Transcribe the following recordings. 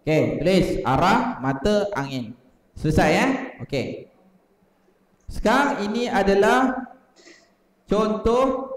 Okey, tulis arah mata angin. Selesai ya? Okey. Sekarang ini adalah contoh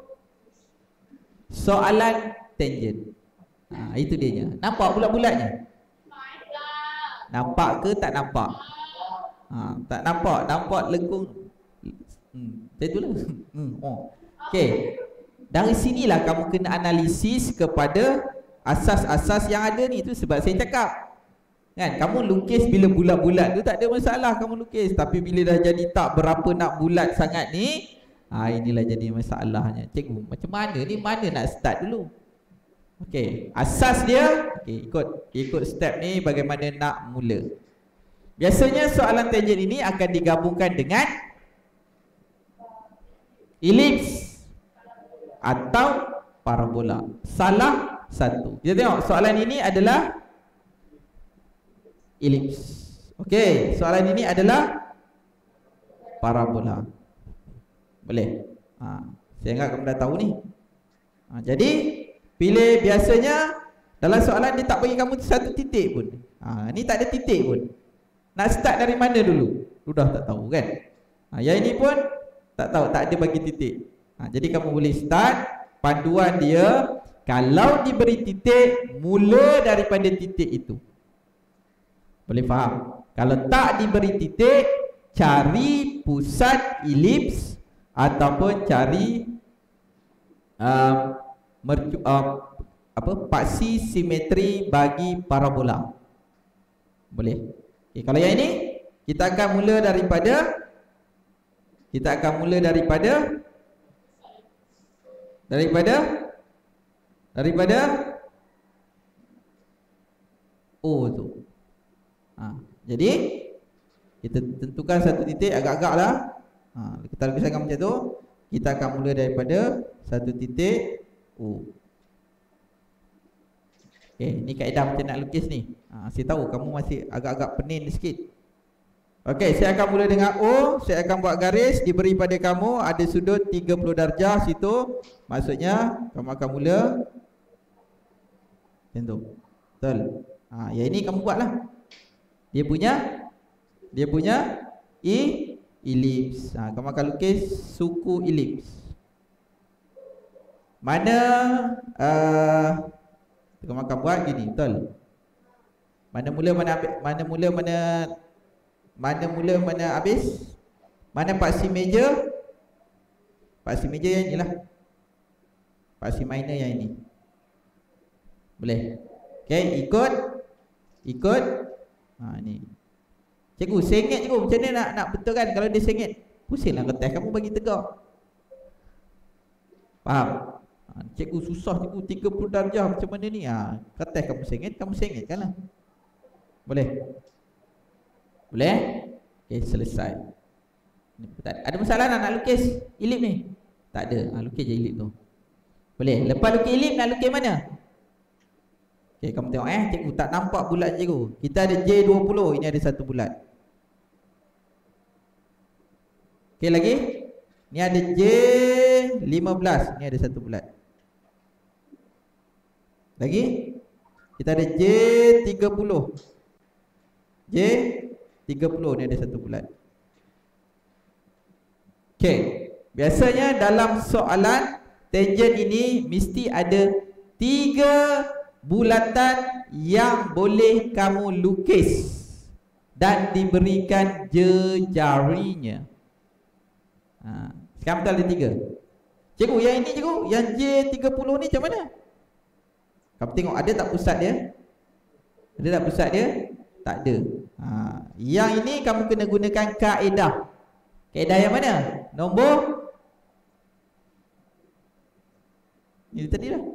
soalan tangent. Itu dia. Nampak bulat-bulatnya? Nampak ke tak nampak? Tak nampak. Nampak lengkung. Itulah. Okey. Dari sinilah kamu kena analisis kepada asas-asas yang ada ni. Tu sebab saya cakap kan, kamu lukis bila bulat-bulat tu tak ada masalah kamu lukis. Tapi bila dah jadi tak berapa nak bulat sangat ni, inilah jadi masalahnya. Cikgu, macam mana ni? Mana nak start dulu? Okey, asas dia, ikut step ni bagaimana nak mula. Biasanya soalan tangent ini akan digabungkan dengan elips atau parabola. Salah satu. Kita tengok soalan ini adalah elips. Okey, soalan ini adalah parabola. Boleh? Saya anggap kamu dah tahu ni. Jadi pilih, biasanya dalam soalan dia tak bagi kamu satu titik pun. Ni tak ada titik pun. Nak start dari mana dulu? Sudah tak tahu kan? Yang ini pun tak tahu, tak ada bagi titik. Jadi kamu boleh start. Panduan dia, kalau diberi titik, mula daripada titik itu. Boleh faham? Kalau tak diberi titik, cari pusat elips ataupun cari paksi simetri bagi parabola. Boleh. Kalau yang ini kita akan mula daripada O tu. Jadi kita tentukan satu titik agak-agak lah. Kita lukiskan macam tu. Kita akan mula daripada satu titik O. Ni kaedah macam nak lukis ni. Saya tahu kamu masih agak-agak pening sikit. Saya akan mula dengan O. Saya akan buat garis. Diberi pada kamu ada sudut 30 darjah situ. Maksudnya kamu akan mula macam tu. Betul? Yang ini kamu buatlah. Dia punya elips. Kamu akan lukis suku elips. Mana kamu akan buat gini, betul? Mana mula mana habis? Mana paksi meja? Paksi meja yang inilah. Paksi minor yang ini. Boleh? Okey, ikut. Ni. Cikgu, sengit cikgu. Macam mana nak betulkan kalau dia sengit? Pusinglah kertas kamu bagi tegak. Faham? Cikgu susah cikgu 30 darjah macam mana ni? Kertas kamu sengitkanlah. Boleh? Boleh? Okey, selesai. Ada masalah nak lukis elip ni? Tak ada. Lukis je elip tu. Boleh? Lepas lukis elip nak lukis mana? Okey, kamu tengok cikgu tak nampak bulat cikgu. Kita ada J20, ini ada satu bulat. Okey lagi. Ni ada J15, ni ada satu bulat. Lagi. Kita ada J30. J30, ni ada satu bulat. Okey. Biasanya dalam soalan tangent ini mesti ada 3 bulatan yang boleh kamu lukis dan diberikan jejarinya. Sekarang betul ada 3. Cikgu, yang ini cikgu, yang J30 ni macam mana? Kamu tengok ada tak pusat dia? Ada tak pusat dia? Tak ada. Yang ini kamu kena gunakan kaedah. Kaedah yang mana? Nombor ini tadi lah.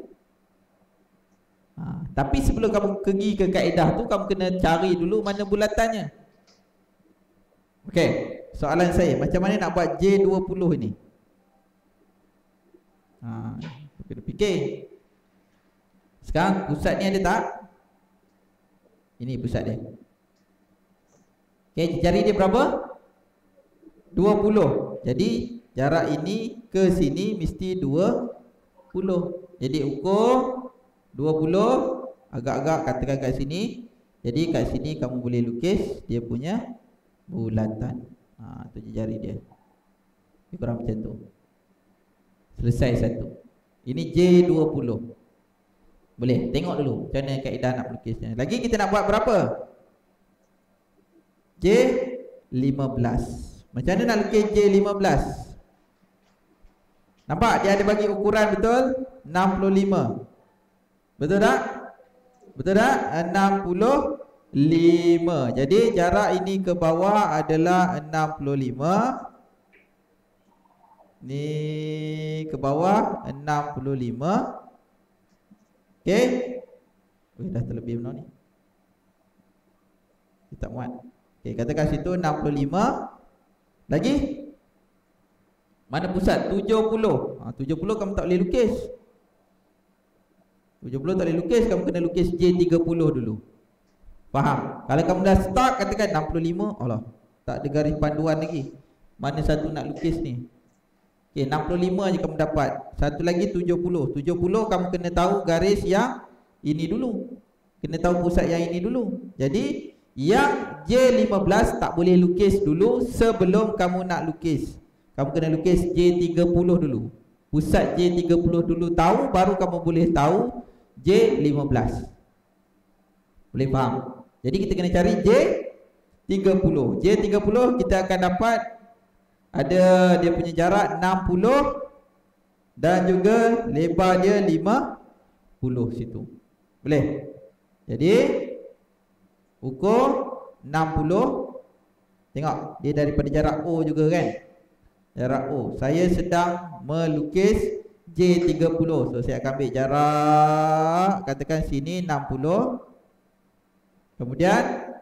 Tapi sebelum kamu pergi ke kaedah tu, kamu kena cari dulu mana bulatannya. Okey, soalan saya, macam mana nak buat J20 ini? Kena fikir. Sekarang pusat ni ada tak? Ini pusat dia. Okey, jari dia berapa? 20. Jadi jarak ini ke sini mesti 20. Jadi ukur 20, agak-agak katakan kat sini Jadi kat sini kamu boleh lukis dia punya bulatan. Tu jari dia. Lebih kurang macam tu. Selesai satu. Ini J20. Boleh tengok dulu macam mana kaedah nak melukisnya. Lagi kita nak buat berapa? J15. Macam mana nak lukis J15? Nampak dia ada bagi ukuran betul? 65. Betul tak? Betul tak? 65. Jadi jarak ini ke bawah adalah 65. Ni ke bawah 65. Okey. Dah terlebih benar ni. Kita muat. Okey, katakan situ 65. Lagi? Mana pusat? 70. 70 kamu tak boleh lukis. 70 tak boleh lukis, kamu kena lukis J30 dulu. Faham? Kalau kamu dah start katakan 65, Allah, tak ada garis panduan lagi. Mana satu nak lukis ni? Okey, 65 je kamu dapat. Satu lagi 70. 70 kamu kena tahu garis yang ini dulu. Kena tahu pusat yang ini dulu. Jadi yang J15 tak boleh lukis dulu sebelum kamu nak lukis. Kamu kena lukis J30 dulu. Pusat J30 dulu tahu, baru kamu boleh tahu J15. Boleh faham? Jadi kita kena cari J30. J30 kita akan dapat ada dia punya jarak 60 dan juga lebar dia 50 situ. Boleh? Jadi ukur 60. Tengok dia daripada jarak O juga kan? Jarak O. Saya sedang melukis J30. So saya akan ambil jarak, katakan sini 60. Kemudian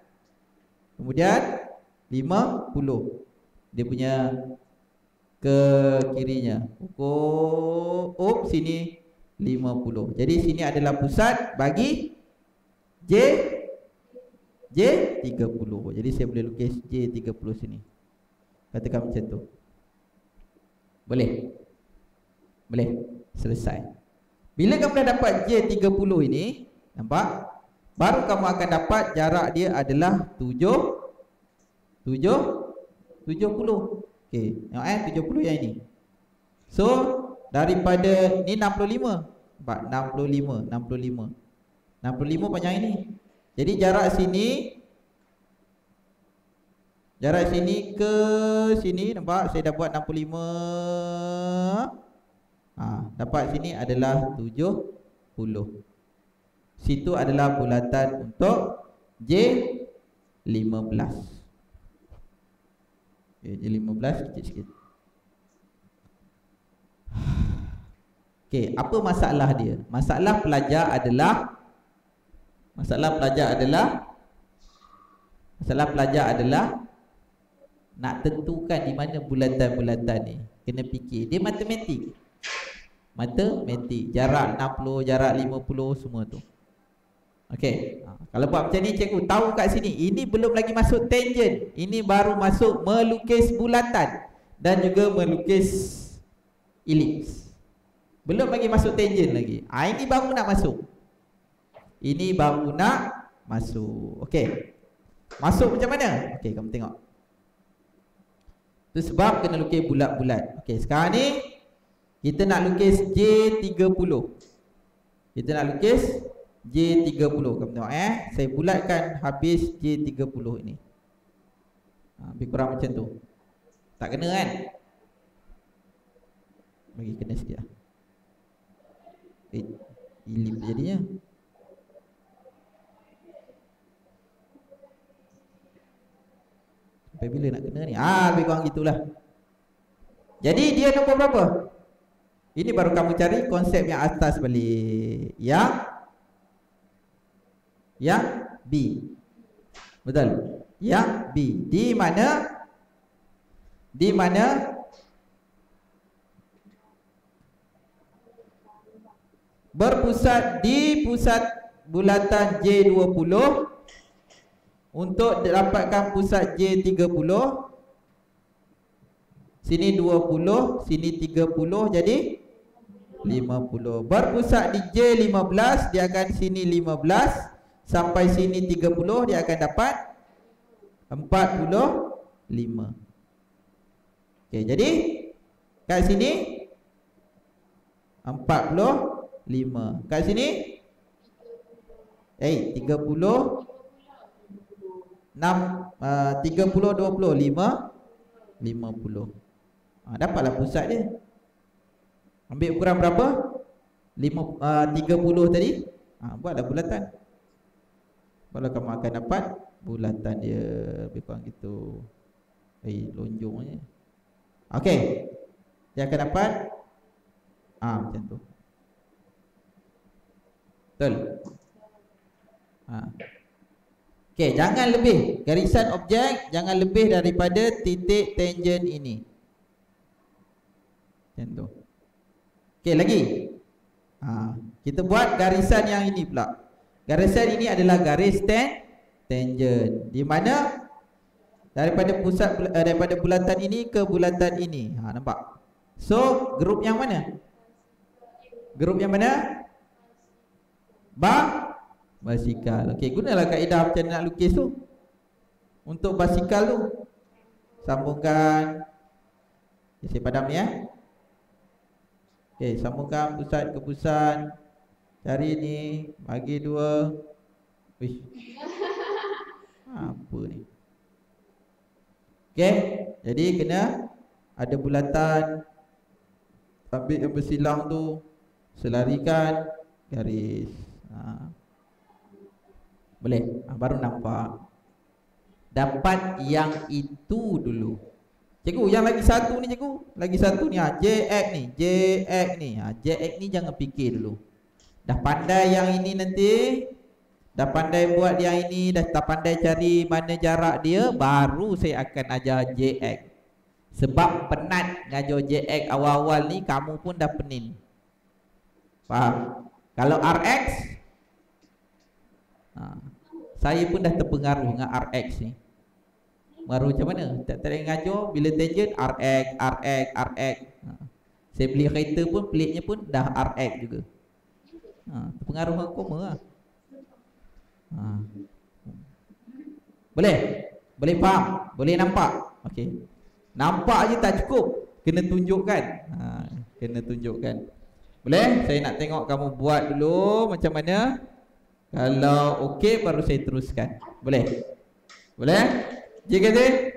50. Dia punya ke kirinya. Ukur sini 50. Jadi sini adalah pusat bagi J30. Jadi saya boleh lukis J30 sini. Katakan macam tu. Boleh? Boleh? Selesai. Bila kamu dah dapat J30 ini, nampak? Baru kamu akan dapat jarak dia adalah 70. Okey, tengok 70 yang ini. So, daripada ni 65. Nampak? 65 panjang ini. Jadi jarak sini ke sini, nampak? Saya dah buat 65. Dapat sini adalah 70. Situ adalah bulatan untuk J15. Okay, J15 sikit-sikit. Okey, apa masalah dia? Masalah pelajar adalah nak tentukan di mana bulatan-bulatan ni. Kena fikir. Dia matematik. Jarak 60, jarak 50, semua tu. Okey. Kalau buat macam ni, cikgu tahu kat sini, ini belum lagi masuk tangent. Ini baru masuk melukis bulatan dan juga melukis elips. Belum lagi masuk tangent lagi. Ini baru nak masuk. Okey. Masuk macam mana? Okey, kamu tengok. Itu sebab kena lukis bulat-bulat. Okey, sekarang ni kita nak lukis J30. Kamu tengok saya bulatkan habis J30 ini. Lebih kurang macam tu. Tak kena kan? Bagi kena sikit lah. Ilip jadinya. Sampai bila nak kena ni? Lebih kurang gitulah. Jadi dia nombor berapa? Ini baru kamu cari konsep yang atas balik. Yang B. Betul? Yang B. Di mana berpusat di pusat bulatan J20 untuk dapatkan pusat J30. Sini 20, sini 30, jadi 50. Berpusat di J15, dia akan sini 15. sampai sini 30, dia akan dapat 45. Okey, jadi kat sini 45. Kat sini 30 6 30 25 50. Dapatlah pusat dia. Ambil ukuran berapa? 30 tadi. Buatlah bulatan. Kalau kamu akan dapat bulatan dia lebih kurang gitu. Lonjongnya. Okey. Dia akan dapat macam tu. Betul. Okey, jangan lebih. Garisan objek jangan lebih daripada titik tangent ini. Macam tu. Okey, lagi. Kita buat garisan yang ini pula. Garisan ini adalah garis tangent. Di mana daripada pusat daripada bulatan ini ke bulatan ini. Nampak? So, grup yang mana? Grup yang mana? Basikal. Okey, gunalah kaedah macam nak lukis tu. Untuk basikal tu, sambungkan. Saya padam ni ya. Okey, sambungkan pusat ke pusat. Cari ni, bagi 2. Wish. Apa ni? Okey, jadi kena ada bulatan. Ambil yang bersilang tu, selarikan garis. Boleh? Baru nampak. Dapat yang itu dulu. Cikgu, yang lagi satu ni cikgu. Lagi satu ni JX ni. JX ni. JX ni jangan fikir dulu. Dah pandai yang ini nanti. Dah pandai buat yang ini. Dah pandai cari mana jarak dia. Baru saya akan ajar JX. Sebab penat ngajar JX awal-awal ni, kamu pun dah penin. Faham? Kalau RX, saya pun dah terpengaruh dengan RX ni. Pengaruh macam mana? Tak tahu ngajar, bila tangent RX. Saya beli kereta pun, plate-nya pun dah RX juga. Terpengaruh dengan koma lah. Boleh? Boleh faham? Boleh nampak? Okey. Nampak je tak cukup, kena tunjukkan. Kena tunjukkan. Boleh? Saya nak tengok kamu buat dulu macam mana. Kalau okey baru saya teruskan. Boleh? Boleh? Jika